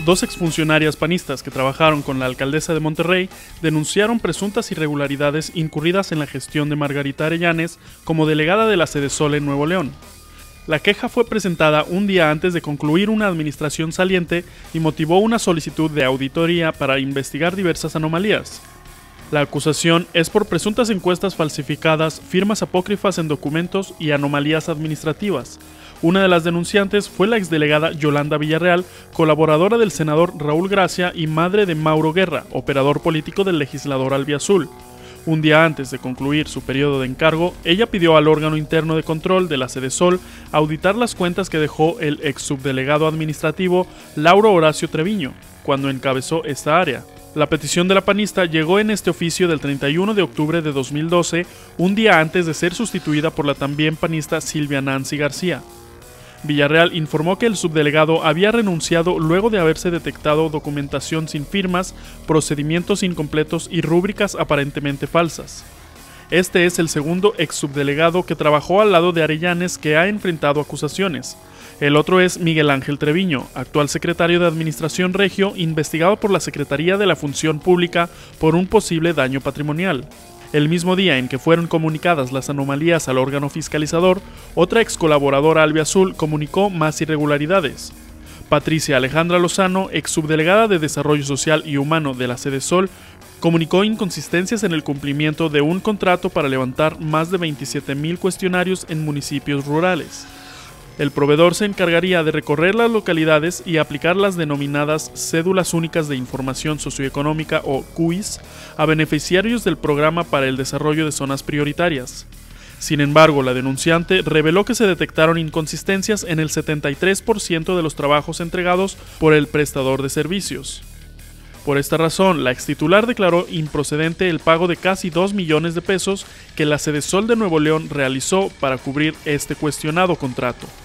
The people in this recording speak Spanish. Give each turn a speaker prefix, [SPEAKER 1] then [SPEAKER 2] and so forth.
[SPEAKER 1] Dos exfuncionarias panistas que trabajaron con la alcaldesa de Monterrey denunciaron presuntas irregularidades incurridas en la gestión de Margarita Arellanes como delegada de la Sedesol en Nuevo León. La queja fue presentada un día antes de concluir una administración saliente y motivó una solicitud de auditoría para investigar diversas anomalías. La acusación es por presuntas encuestas falsificadas, firmas apócrifas en documentos y anomalías administrativas. Una de las denunciantes fue la exdelegada Yolanda Villarreal, colaboradora del senador Raúl Gracia y madre de Mauro Guerra, operador político del legislador albiazul. Un día antes de concluir su periodo de encargo, ella pidió al órgano interno de control de la Sedesol auditar las cuentas que dejó el ex subdelegado administrativo Lauro Horacio Treviño, cuando encabezó esta área. La petición de la panista llegó en este oficio del 31 de octubre de 2012, un día antes de ser sustituida por la también panista Silvia Nancy García. Villarreal informó que el subdelegado había renunciado luego de haberse detectado documentación sin firmas, procedimientos incompletos y rúbricas aparentemente falsas. Este es el segundo ex subdelegado que trabajó al lado de Arellanes que ha enfrentado acusaciones. El otro es Miguel Ángel Treviño, actual secretario de Administración Regio, investigado por la Secretaría de la Función Pública por un posible daño patrimonial. El mismo día en que fueron comunicadas las anomalías al órgano fiscalizador, otra ex colaboradora albiazul comunicó más irregularidades. Patricia Alejandra Lozano, ex subdelegada de Desarrollo Social y Humano de la Sedesol, comunicó inconsistencias en el cumplimiento de un contrato para levantar más de 27,000 cuestionarios en municipios rurales. El proveedor se encargaría de recorrer las localidades y aplicar las denominadas Cédulas Únicas de Información Socioeconómica o CUIS a beneficiarios del Programa para el Desarrollo de Zonas Prioritarias. Sin embargo, la denunciante reveló que se detectaron inconsistencias en el 73% de los trabajos entregados por el prestador de servicios. Por esta razón, la extitular declaró improcedente el pago de casi 2 millones de pesos que la Sedesol de Nuevo León realizó para cubrir este cuestionado contrato.